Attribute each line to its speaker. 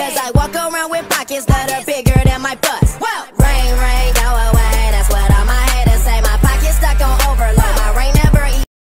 Speaker 1: Cause I walk around with pockets that are